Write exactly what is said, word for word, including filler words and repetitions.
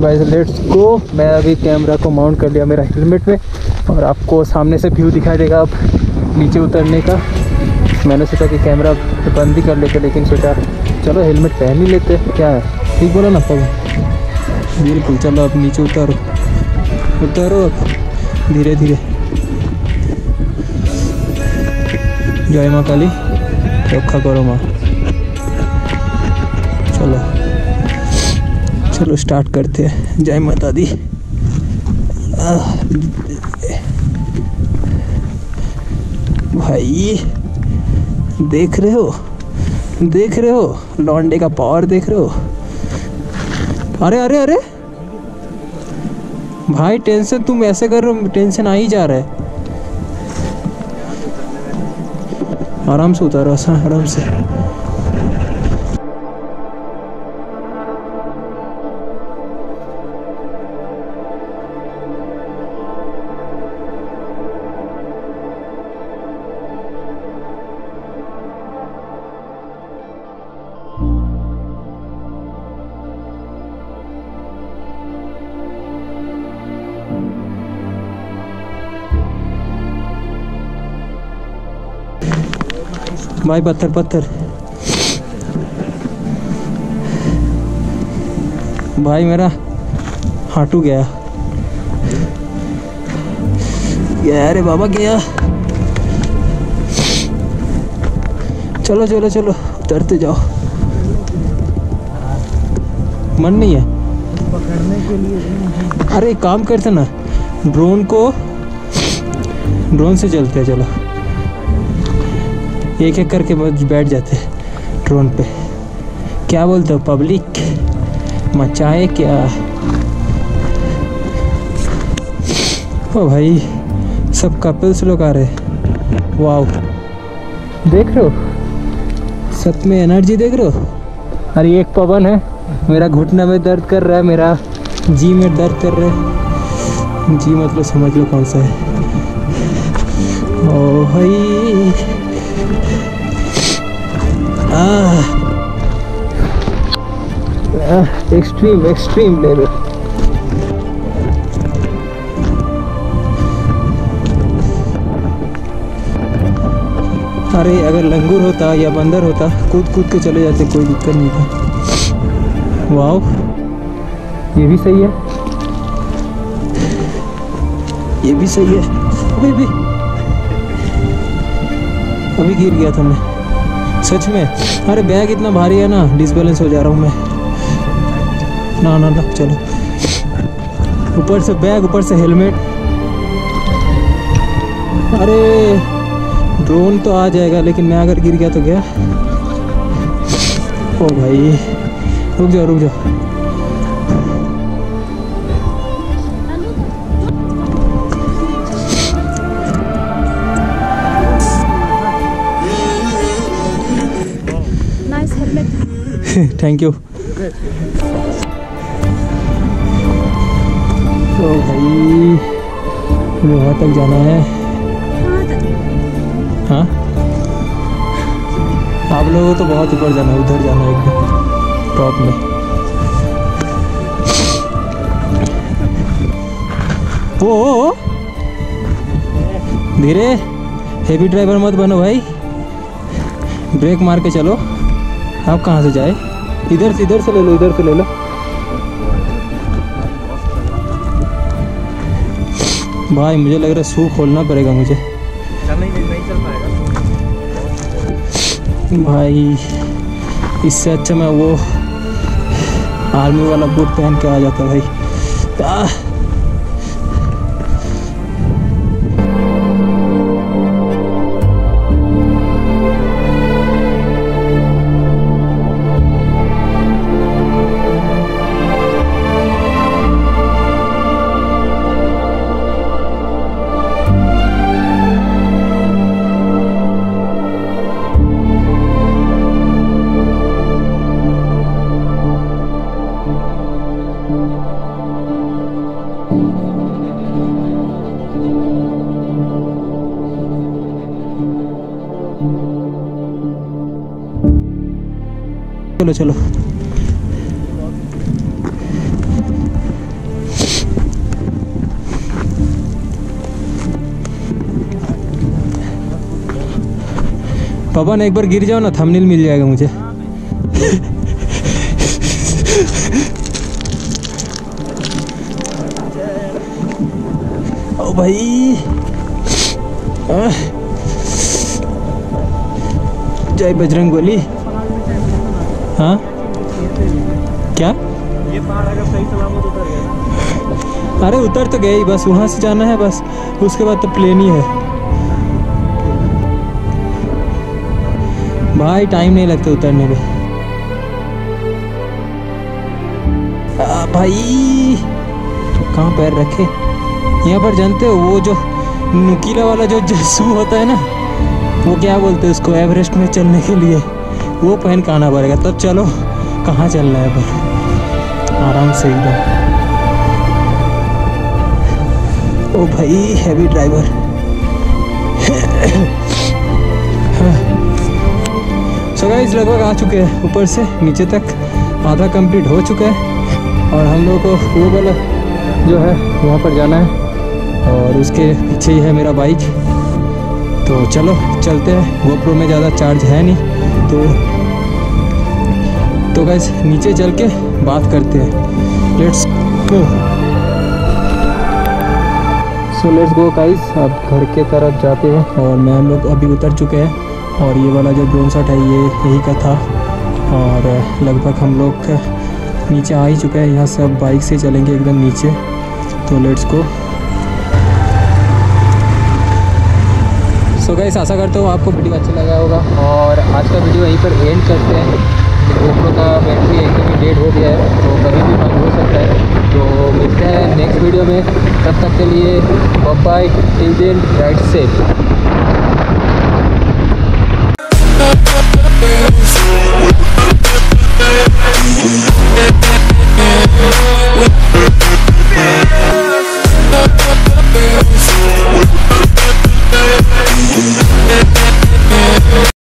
Guys let's go. मैं अभी camera को माउंट कर लिया मेरा हेलमेट में और आपको सामने से व्यू दिखाई देगा अब नीचे उतरने का। मैंने सोचा कि कैमरा बंद ही कर लेते, लेकिन सोचा चलो हेलमेट पहन ही लेते। क्या है, ठीक बोला ना पवन? बिल्कुल। चलो अब नीचे उतारो, उतारो अब धीरे धीरे। जय माँ काली, रखा करो माँ। चलो चलो स्टार्ट करते हैं। जय माता दी। भाई देख रहे हो, देख रहे हो लौंडे का पावर, देख रहे हो? अरे अरे अरे भाई टेंशन तुम ऐसे कर रहे हो, टेंशन आ ही जा रहा है। आराम से उतारो, आराम से। भाई पत्थर पत्थर, भाई मेरा हाटू गया गया रे बाबा गया। चलो चलो चलो उतरते जाओ। मन नहीं है पकड़ने के लिए? अरे काम करते ना, ड्रोन को ड्रोन से चलते हैं। चलो एक एक करके बैठ जाते हैं ड्रोन पे। क्या बोलते हो पब्लिक, मचाए क्या? ओ भाई सब कपल्स लोग आ रहे। वाओ, देख रहे हो सच में एनर्जी, देख रहे हो? अरे एक पवन है, मेरा घुटना में दर्द कर रहा है, मेरा जी में दर्द कर रहा है। जी मतलब समझ लो कौन सा है। ओ भाई एक्सट्रीम एक्सट्रीम लेवल। अरे अगर लंगूर होता या बंदर होता कूद कूद के चले जाते, कोई दिक्कत नहीं था। वाओ ये भी सही है, ये भी सही है। अभी भी अभी गिर गया था मैं सच में। अरे बैग इतना भारी है ना, डिसबैलेंस हो जा रहा हूँ मैं। ना ना ना चलो, ऊपर से बैग, ऊपर से हेलमेट। अरे ड्रोन तो आ जाएगा, लेकिन मैं अगर गिर गया तो क्या? ओ भाई रुक जाओ रुक जाओ। Thank you. तो भाई वहाँ तक जाना है। हाँ आप लोगों को तो बहुत ऊपर जाना है, उधर जाना है एकदम टॉप में। ओ धीरे, हेवी ड्राइवर मत बनो भाई, ब्रेक मार के चलो। आप कहाँ से जाए? इधर से, इधर से ले लो, इधर से ले लो। भाई मुझे लग रहा है शू खोलना पड़ेगा मुझे। नहीं नहीं नहीं चल पाएगा भाई, इससे अच्छा मैं वो आर्मी वाला बूट पहन के आ जाता भाई। आ, चलो चलो पवन एक बार गिर जाओ ना, थंबनेल मिल जाएगा मुझे। ओ भाई, जय बजरंगबली। हाँ क्या? ये पहाड़ अगर सही सलामत उतर गया। अरे उतर तो गए ही, बस वहाँ से जाना है बस, उसके बाद तो प्लेन ही है भाई, टाइम नहीं लगता उतरने में। आ भाई कहाँ पैर रखे? यहाँ पर जानते हो वो जो नुकीला वाला जो जस्सू होता है ना, वो क्या बोलते हैं उसको, एवरेस्ट में चलने के लिए वो पहन के आना पड़ेगा, तब चलो। कहाँ चल रहा है पर आराम से एकदम। ओ भाई हैवी ड्राइवर। सो गाइस लगभग आ चुके हैं, ऊपर से नीचे तक आधा कंप्लीट हो चुका है और हम लोग को वो वाला जो है वहाँ पर जाना है और उसके पीछे ही है मेरा बाइक। तो चलो चलते हैं, गोप्रो में ज़्यादा चार्ज है नहीं तो तो गाइस नीचे चल के बात करते हैं। Let's go. So let's go guys, अब घर के तरफ जाते हैं और मैं हम लोग अभी उतर चुके हैं और ये वाला जो ड्रोन शॉट है ये यही का था और लगभग हम लोग नीचे आ ही चुका है। यहाँ से अब बाइक से चलेंगे एकदम नीचे, तो लेट्स गो। सो गाइस आशा करता हूँ आपको वीडियो अच्छा लगा होगा और आज का वीडियो यहीं पर एंड करते हैं। गोप्रो का बैटरी एकदम ही डेड हो गया है तो कभी भी बंद हो सकता है। तो मिलते हैं नेक्स्ट वीडियो में, तब तक के लिए bye bye, till then ride safe.